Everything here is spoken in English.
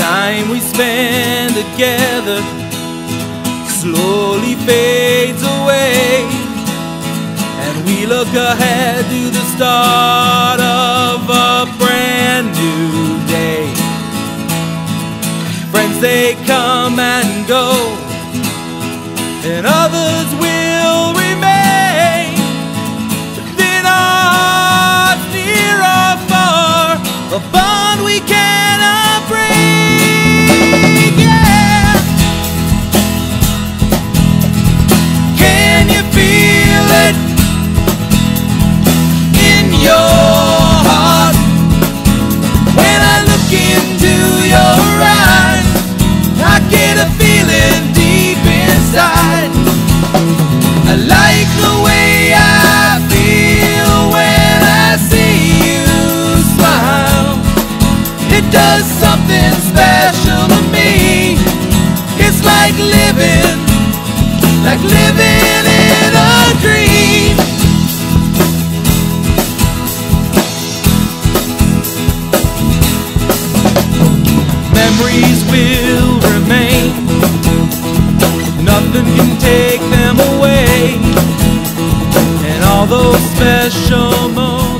time we spend together slowly fades away, and we look ahead to the start of a brand new day. Friends, they come and go, and others will remain. Within us, near or far, a bond we cannot break. Yeah. Can you feel it in your heart when I look into your eyes? I get a feeling deep inside. I like the way I feel when I see you smile. It does something special to me. It's like living in a dream. Memories will remain, nothing can take them away, and all those special moments